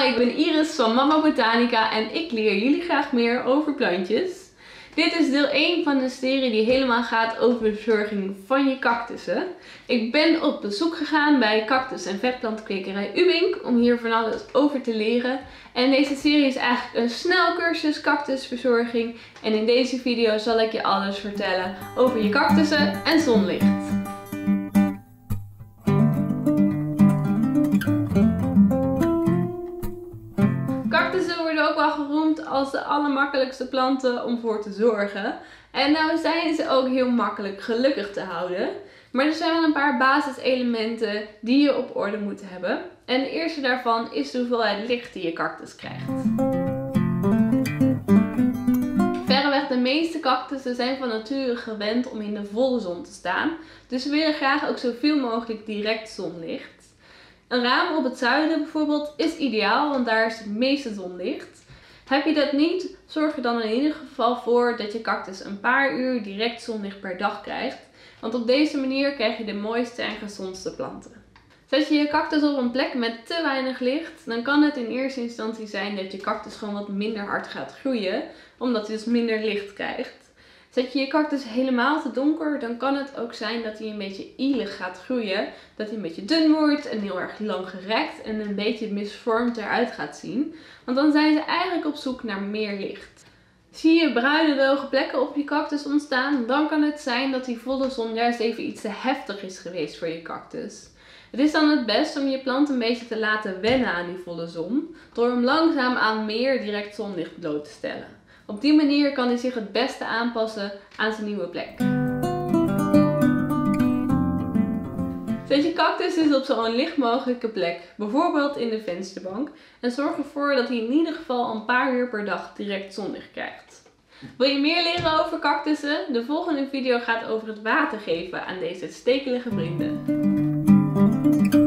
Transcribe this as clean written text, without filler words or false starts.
ik ben Iris van Mama Botanica en ik leer jullie graag meer over plantjes. Dit is deel 1 van een serie die helemaal gaat over de verzorging van je cactussen. Ik ben op bezoek gegaan bij cactus- en vetplantenkwekerij Ubink om hier van alles over te leren. En deze serie is eigenlijk een snelcursus cactusverzorging. En in deze video zal ik je alles vertellen over je cactussen en zonlicht. Cactussen worden ook wel geroemd als de allermakkelijkste planten om voor te zorgen. En nou zijn ze ook heel makkelijk gelukkig te houden. Maar er zijn wel een paar basiselementen die je op orde moet hebben. En de eerste daarvan is de hoeveelheid licht die je cactus krijgt. Verreweg de meeste cactussen zijn van nature gewend om in de volle zon te staan. Dus ze willen graag ook zoveel mogelijk direct zonlicht. Een raam op het zuiden bijvoorbeeld is ideaal, want daar is het meeste zonlicht. Heb je dat niet, zorg er dan in ieder geval voor dat je cactus een paar uur direct zonlicht per dag krijgt. Want op deze manier krijg je de mooiste en gezondste planten. Zet je je cactus op een plek met te weinig licht, dan kan het in eerste instantie zijn dat je cactus gewoon wat minder hard gaat groeien, omdat hij dus minder licht krijgt. Zet je je cactus helemaal te donker, dan kan het ook zijn dat hij een beetje ielig gaat groeien. Dat hij een beetje dun wordt en heel erg lang gerekt en een beetje misvormd eruit gaat zien. Want dan zijn ze eigenlijk op zoek naar meer licht. Zie je bruine droge plekken op je cactus ontstaan, dan kan het zijn dat die volle zon juist even iets te heftig is geweest voor je cactus. Het is dan het best om je plant een beetje te laten wennen aan die volle zon, door hem langzaam aan meer direct zonlicht bloot te stellen. Op die manier kan hij zich het beste aanpassen aan zijn nieuwe plek. Zet je cactus dus op zo'n licht mogelijke plek, bijvoorbeeld in de vensterbank, en zorg ervoor dat hij in ieder geval een paar uur per dag direct zonlicht krijgt. Wil je meer leren over cactussen? De volgende video gaat over het water geven aan deze stekelige vrienden.